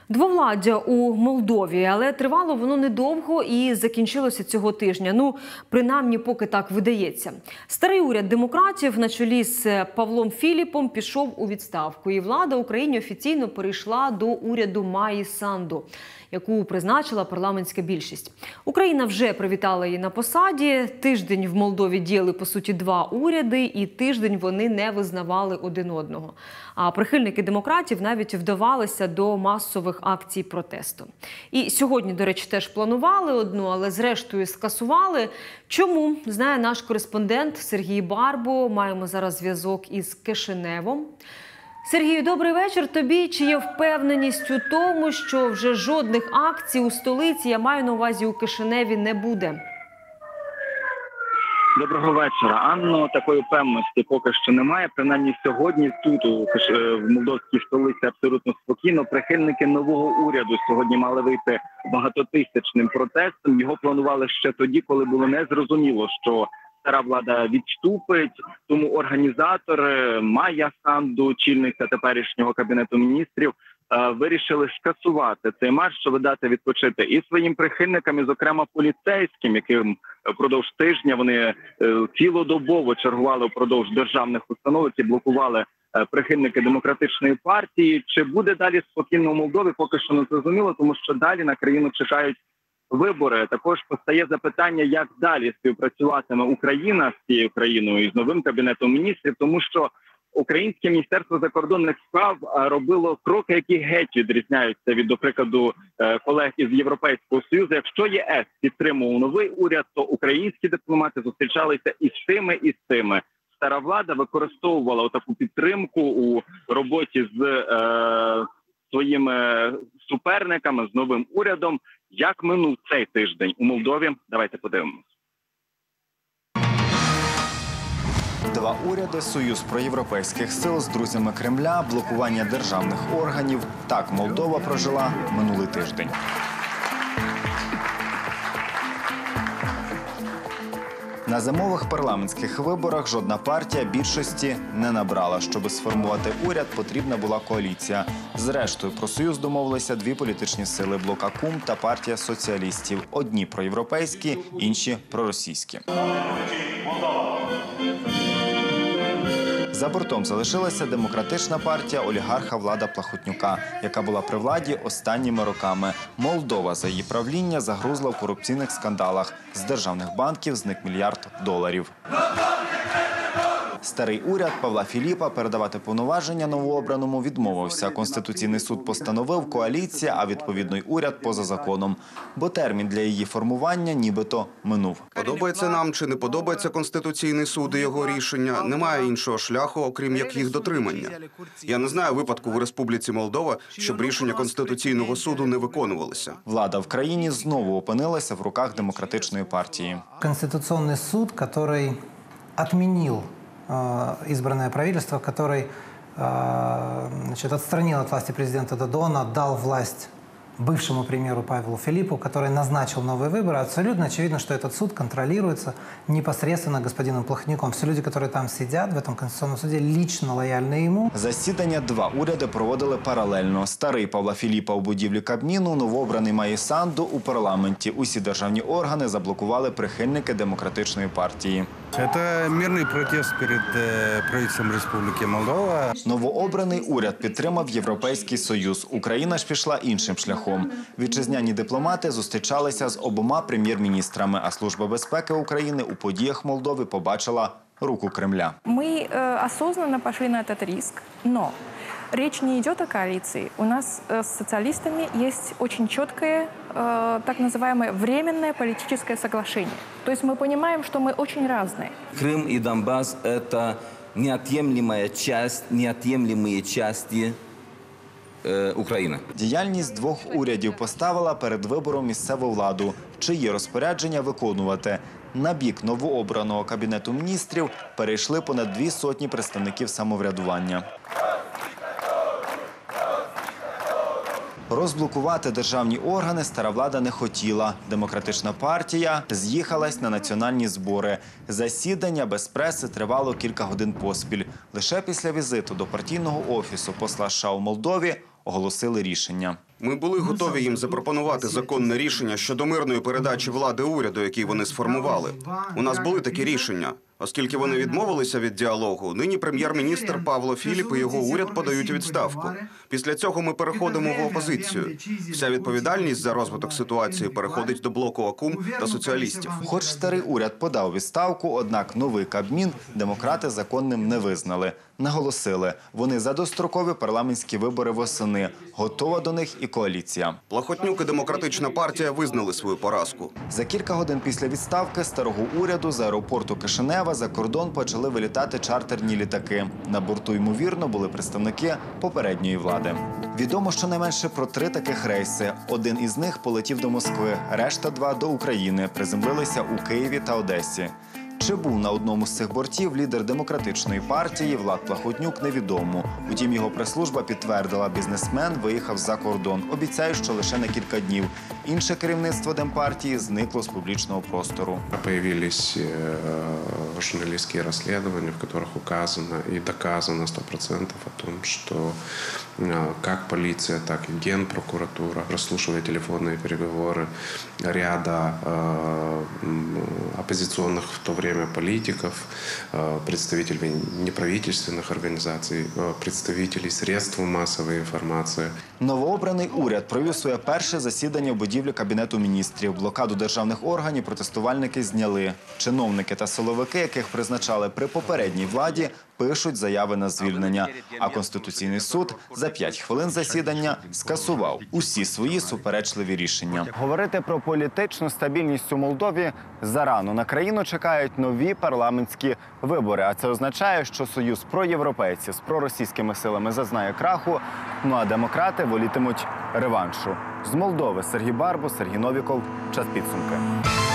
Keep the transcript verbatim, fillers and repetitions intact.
Двовладдя у Молдові, але тривало воно недовго і закінчилося цього тижня. Ну, принаймні, поки так видається. Старий уряд демократів на чолі з Павлом Філіпом пішов у відставку. І влада Україні офіційно перейшла до уряду Майї Санду, яку призначила парламентська більшість. Україна вже привітала її на посаді. Тиждень в Молдові діяли, по суті, два уряди, і тиждень вони не визнавали один одного. А прихильники демократів навіть вдавалися до масових акцій протесту. І сьогодні, до речі, теж планували одну, але зрештою скасували. Чому, знає наш кореспондент Сергій Барбо. Маємо зараз зв'язок із Кишиневом. Сергію, добрий вечір тобі. Чи є впевненість у тому, що вже жодних акцій у столиці, я маю на увазі у Кишиневі, не буде? Доброго вечора, Анно. Такої впевненості поки що немає. Принаймні сьогодні тут, у в молдовській столиці, абсолютно спокійно. Прихильники нового уряду сьогодні мали вийти багатотисячним протестом. Його планували ще тоді, коли було незрозуміло, що стара влада відступить. Тому організатори Майя Санду, чільниця теперішнього кабінету міністрів, вирішили скасувати цей марш, щоб дати відпочити і своїм прихильникам, і, зокрема, поліцейським, яким впродовж тижня вони цілодобово чергували впродовж державних установ, які блокували прихильники демократичної партії. Чи буде далі спокійно у Молдові, поки що не зрозуміло, тому що далі на країну чекають вибори. Також постає запитання, як далі співпрацюватиме Україна з цією країною і з новим кабінетом міністрів, тому що Українське міністерство закордонних справ робило кроки, які геть відрізняються від, до прикладу, колег із Європейського Союзу. Якщо ЄС підтримував новий уряд, то українські дипломати зустрічалися і з тими, і з тими. Стара влада використовувала таку підтримку у роботі з е, своїми суперниками, з новим урядом. Як минув цей тиждень у Молдові? Давайте подивимось. Два уряди, союз проєвропейських сил з друзями Кремля, блокування державних органів. Так Молдова прожила минулий тиждень. На зимових парламентських виборах жодна партія більшості не набрала. Щоб сформувати уряд, потрібна була коаліція. Зрештою, про союз домовилися дві політичні сили – Блок АКУМ та партія соціалістів. Одні проєвропейські, інші проросійські. За бортом залишилася демократична партія олігарха Влада Плахотнюка, яка була при владі останніми роками. Молдова за її правління загрузла в корупційних скандалах. З державних банків зник мільярд доларів. Старий уряд Павла Філіпа передавати повноваження новообраному відмовився. Конституційний суд постановив, коаліція, а відповідний уряд поза законом. Бо термін для її формування нібито минув. Подобається нам чи не подобається Конституційний суд і його рішення, немає іншого шляху, окрім як їх дотримання. Я не знаю випадку в Республіці Молдова, щоб рішення Конституційного суду не виконувалися. Влада в країні знову опинилася в руках демократичної партії. Конституційний суд, який відмінив избранное правительство, который значит, отстранил от власти президента Додона, дал власть бывшему премьеру Павлу Филиппу, который назначил новые выборы. Абсолютно очевидно, что этот суд контролируется непосредственно господином Плахотнюком. Все люди, которые там сидят, в этом Конституционном суде, лично лояльны ему. Засідання два уряди проводили паралельно. Старий Павла Філіпа у будівлі Кабміну, новообраний Майї Санду у парламенті. Усі державні органи заблокували прихильники демократичної партії. Це мирний протест перед правительством Республіки Молдова. Новообраний уряд підтримав Європейський Союз. Україна ж пішла іншим шляхом. Вітчизняні дипломати зустрічалися з обома прем'єр-міністрами, а Служба безпеки України у подіях Молдови побачила руку Кремля. Ми э, осознанно пошли на этот риск, но речь не идет о коалиции. У нас э, с социалистами есть очень четкое, э, так называемое временное политическое соглашение. То есть мы понимаем, что мы очень разные. Крым и Донбасс – это неотъемлемая часть, неотъемлемые части э, України. Діяльність двох урядів поставила перед вибором місцеву владу, чиї розпорядження виконувати. На бік новообраного кабінету міністрів перейшли понад дві сотні представників самоврядування. Розблокувати державні органи стара влада не хотіла. Демократична партія з'їхалась на національні збори. Засідання без преси тривало кілька годин поспіль. Лише після візиту до партійного офісу посла США у Молдові оголосили рішення. Ми були готові їм запропонувати законне рішення щодо мирної передачі влади уряду, який вони сформували. У нас були такі рішення. Оскільки вони відмовилися від діалогу, нині прем'єр-міністр Павло Філіп і його уряд подають відставку. Після цього ми переходимо в опозицію. Вся відповідальність за розвиток ситуації переходить до блоку АКУМ та соціалістів. Хоч старий уряд подав відставку, однак новий Кабмін демократи законним не визнали. Наголосили, вони за дострокові парламентські вибори восени. Готова до них і коаліція. Плахотнюк і Демократична партія визнали свою поразку. За кілька годин після відставки старого уряду з аеропорту Кишинева за кордон почали вилітати чартерні літаки. На борту, ймовірно, були представники попередньої влади. Відомо щонайменше про три таких рейси. Один із них полетів до Москви, решта два – до України. Приземлилися у Києві та Одесі. Чи був на одному з цих бортів лідер Демократичної партії Влад Плахотнюк, невідомо. Утім, його прес-служба підтвердила, бізнесмен виїхав за кордон. Обіцяє, що лише на кілька днів. Інше керівництво Демпартії зникло з публічного простору. Появились журналистские расследования, в которых указано и доказано сто процентов о том, что как полиция, так и Генпрокуратура, прослушивая телефонные переговоры ряда оппозиционных в то время политиков, представителей неправительственных организаций, представителей средств массовой информации. Новообраний уряд провів своє перше засідання в будівлі Кабінету міністрів. Блокаду державних органів протестувальники зняли. Чиновники та силовики, яких призначали при попередній владі, пишуть заяви на звільнення. А Конституційний суд за п'ять хвилин засідання скасував усі свої суперечливі рішення. Говорити про політичну стабільність у Молдові зарано. На країну чекають нові парламентські вибори. А це означає, що союз проєвропейців з проросійськими силами зазнає краху, ну а демократи волітимуть реваншу. З Молдови Сергій Барбус, Сергій Новіков. Час підсумки.